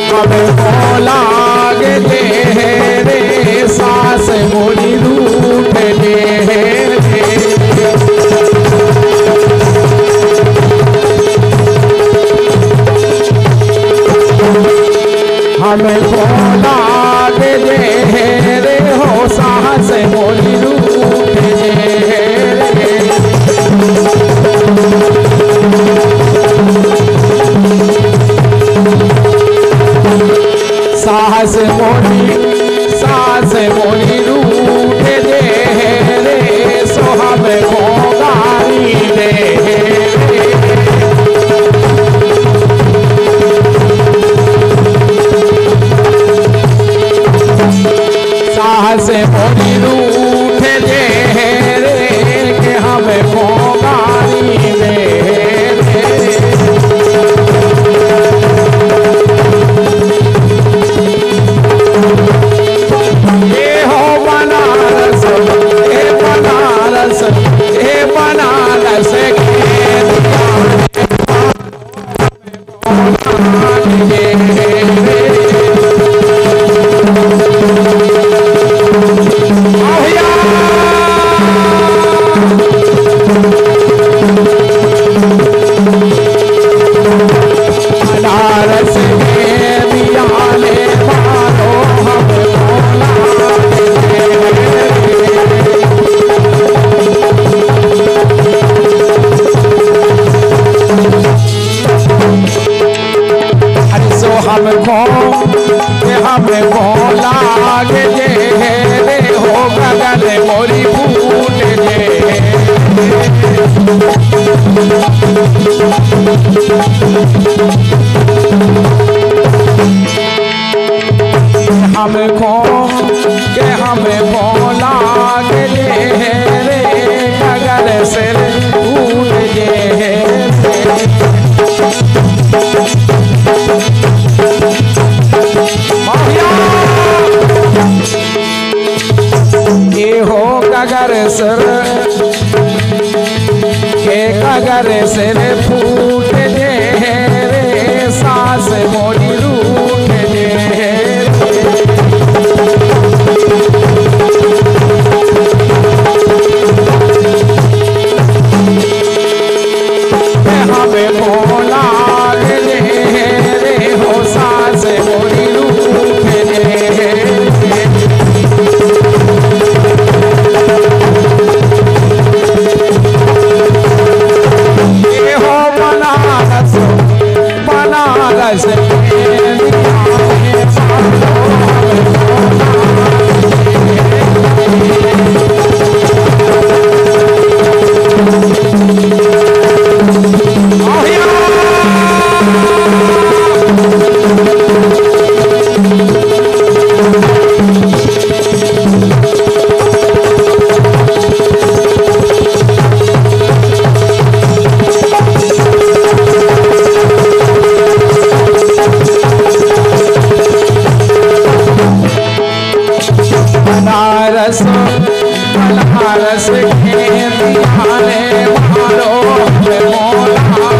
हमें मौला के दे रे सास मोरी रूठ दे हमें मौला के दे रे हो सास मोरी रूठ दे सास मोरी रूठ दे रे सो हमें गारी दे सास मोरी रूठ दे रे के हमें गारी दे बनारस हमें मौला के दे रे हो गगन मोरी फूट दे हमें हमें मौला के दे रे गगन से फूट दे ये हो कगर सर के कगर सिर फूट दे रे सास मोरी रूठ दे हमें मौला दे रे हो सास मोरी रूठ दे बनारस बनारस के दिहाने मारो मौला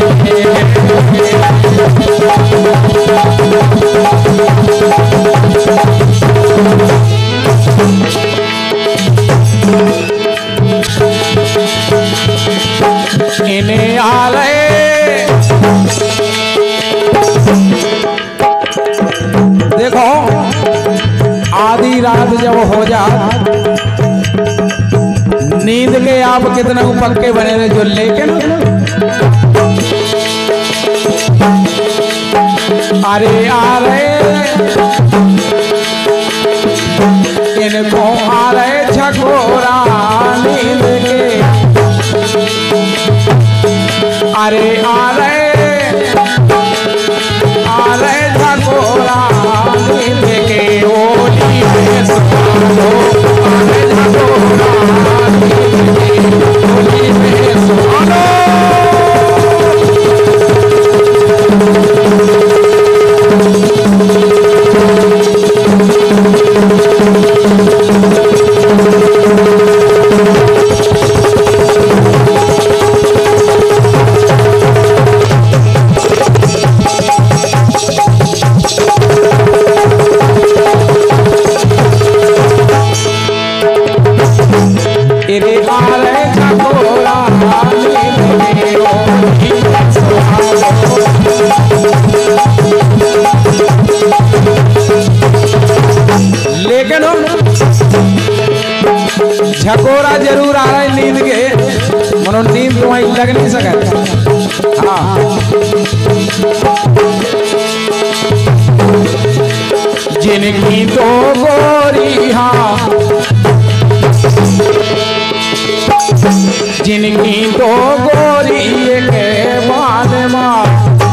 इन्हें आ रहे देखो आधी रात जब हो जा नींद के आप कितना पक्के बने रहे जो लेकिन अरे आ रहे इनको आ रहे झकोरा नींद के अरे आ रहे झकोरा नींद के ओली में सुनो आ रहे झकोरा ओली में सुनो छकोरा जरूर आ रहा है नींद के, मनो नींद तो वहीं लग नहीं सका। हाँ जिनकी तो गोरी, हाँ जिनकी तो गोरी के बाद माँ,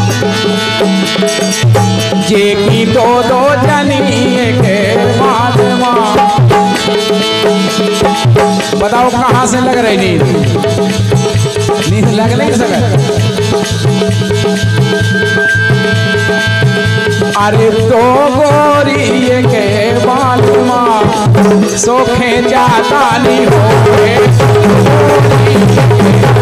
जेकी तो दो जनी के बाद माँ। बताओ कहाँ से लग रही नींद? नींद लग नहीं सका। अरे तो गोरी के बाद माँ सोखे जाता नहीं हो